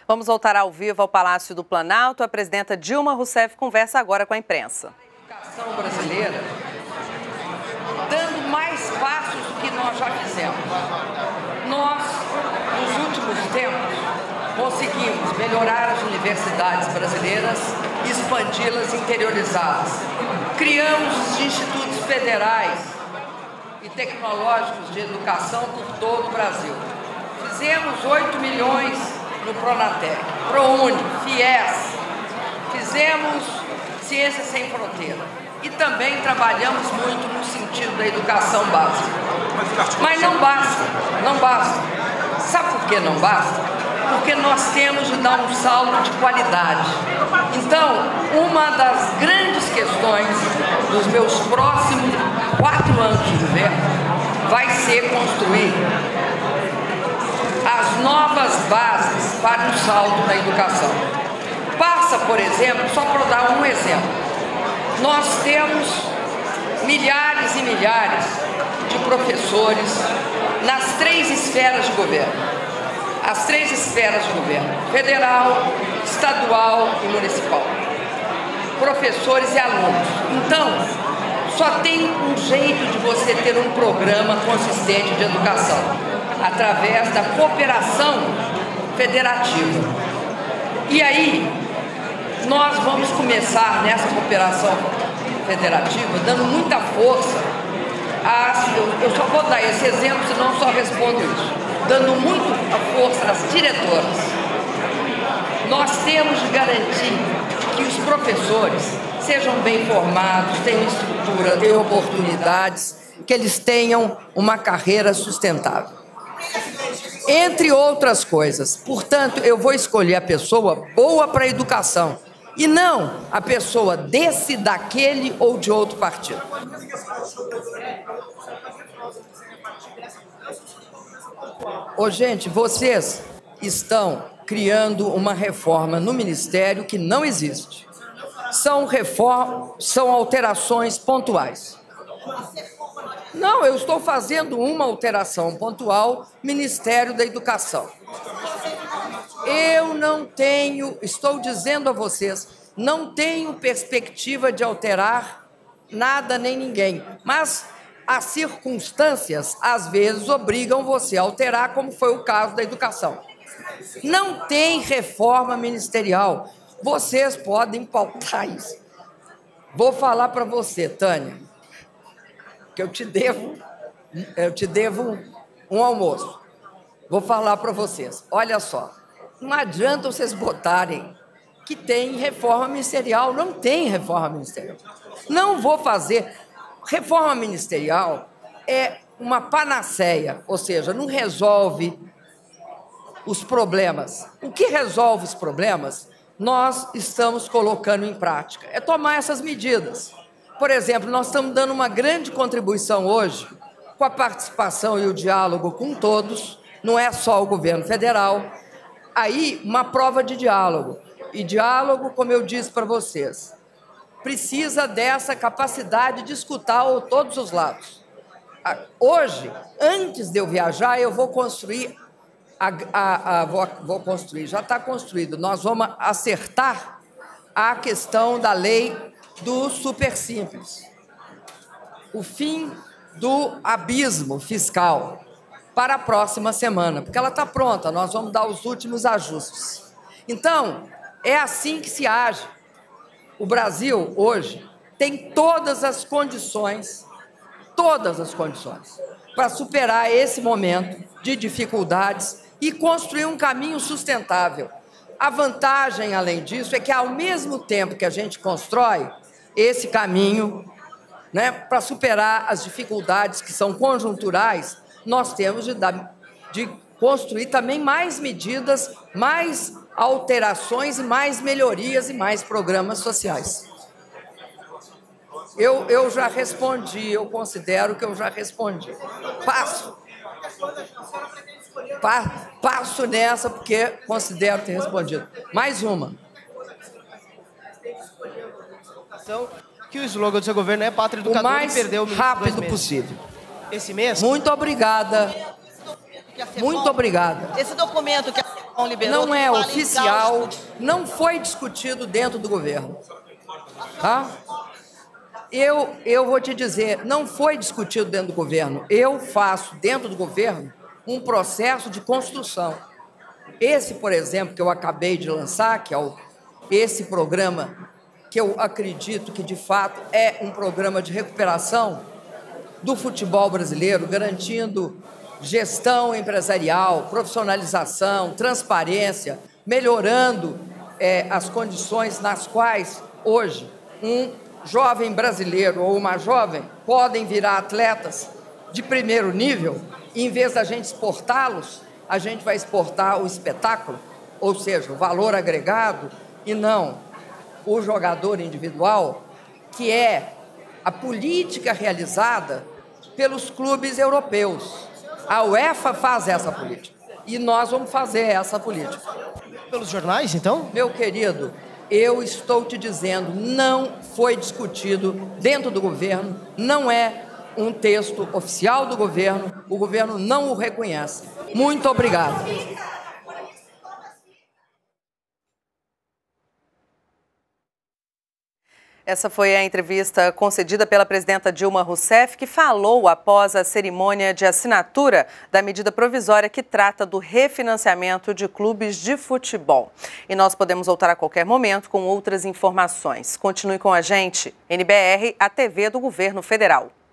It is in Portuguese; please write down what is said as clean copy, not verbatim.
Vamos voltar ao vivo ao Palácio do Planalto. A presidenta Dilma Rousseff conversa agora com a imprensa. A educação brasileira dando mais passos do que nós já fizemos. Nós, nos últimos tempos, conseguimos melhorar as universidades brasileiras, expandi-las, interiorizá-las. Criamos os institutos federais e tecnológicos de educação por todo o Brasil. Fizemos 8 milhões no Pronatec, ProUni, FIES. Fizemos Ciência Sem Fronteira. E também trabalhamos muito no sentido da educação básica. Mas não basta, não basta. Sabe por que não basta? Porque nós temos de dar um salto de qualidade. Então, uma das grandes questões dos meus próximos 4 anos de governo vai ser construir as novas bases para um salto na educação. Passa, por exemplo, só para dar um exemplo, nós temos milhares e milhares de professores nas 3 esferas de governo. As 3 esferas de governo: federal, estadual e municipal. Professores e alunos. Então, só tem um jeito de você ter um programa consistente de educação, através da cooperação federativa. E aí, nós vamos começar nessa cooperação federativa, dando muita força eu só vou dar esse exemplo, senão só respondo isso. Dando muita força às diretoras. Nós temos de garantir que os professores sejam bem formados, tenham estrutura, tenham oportunidades, que eles tenham uma carreira sustentável. Entre outras coisas. Portanto, eu vou escolher a pessoa boa para a educação e não a pessoa desse, daquele ou de outro partido. Ô, gente, vocês estão criando uma reforma no Ministério que não existe. São alterações pontuais. Não, eu estou fazendo uma alteração pontual, Ministério da Educação. Eu não tenho, estou dizendo a vocês, não tenho perspectiva de alterar nada nem ninguém, mas as circunstâncias, às vezes, obrigam você a alterar, como foi o caso da educação. Não tem reforma ministerial. Vocês podem pautar isso. Vou falar para você, Tânia, que eu te devo um almoço. Vou falar para vocês. Olha só, não adianta vocês botarem que tem reforma ministerial. Não tem reforma ministerial. Não vou fazer. Reforma ministerial é uma panaceia, ou seja, não resolve os problemas. O que resolve os problemas, nós estamos colocando em prática. É tomar essas medidas. Por exemplo, nós estamos dando uma grande contribuição hoje com a participação e o diálogo com todos, não é só o governo federal. Aí, uma prova de diálogo. E diálogo, como eu disse para vocês, precisa dessa capacidade de escutar todos os lados. Hoje, antes de eu viajar, eu vou construir, já está construído, nós vamos acertar a questão da lei do super simples, o fim do abismo fiscal para a próxima semana, porque ela está pronta, nós vamos dar os últimos ajustes. Então, é assim que se age. O Brasil, hoje, tem todas as condições para superar esse momento de dificuldades e construir um caminho sustentável. A vantagem, além disso, é que, ao mesmo tempo que a gente constrói esse caminho, né, para superar as dificuldades que são conjunturais, nós temos de construir também mais medidas, mais alterações e mais melhorias e mais programas sociais. Eu já respondi, eu considero que eu já respondi. Passo nessa porque considero ter respondido. Mais uma. Que o slogan do seu governo é Pátria Educadora o mais e perdeu o rápido possível. Esse mês? Muito obrigada. Muito obrigada. Esse documento que não é oficial, não foi discutido dentro do governo. Tá? Eu vou te dizer, não foi discutido dentro do governo. Eu faço dentro do governo um processo de construção. Esse, por exemplo, que eu acabei de lançar, que é esse programa, que eu acredito que, de fato, é um programa de recuperação do futebol brasileiro, garantindo gestão empresarial, profissionalização, transparência, melhorando as condições nas quais, hoje, um jovem brasileiro ou uma jovem podem virar atletas de primeiro nível, e, em vez da gente exportá-los, a gente vai exportar o espetáculo, ou seja, o valor agregado, e não o jogador individual, que é a política realizada pelos clubes europeus. A UEFA faz essa política e nós vamos fazer essa política. Pelos jornais, então? Meu querido, eu estou te dizendo, não foi discutido dentro do governo, não é um texto oficial do governo, o governo não o reconhece. Muito obrigado. Essa foi a entrevista concedida pela presidenta Dilma Rousseff, que falou após a cerimônia de assinatura da medida provisória que trata do refinanciamento de clubes de futebol. E nós podemos voltar a qualquer momento com outras informações. Continue com a gente, NBR, a TV do Governo Federal.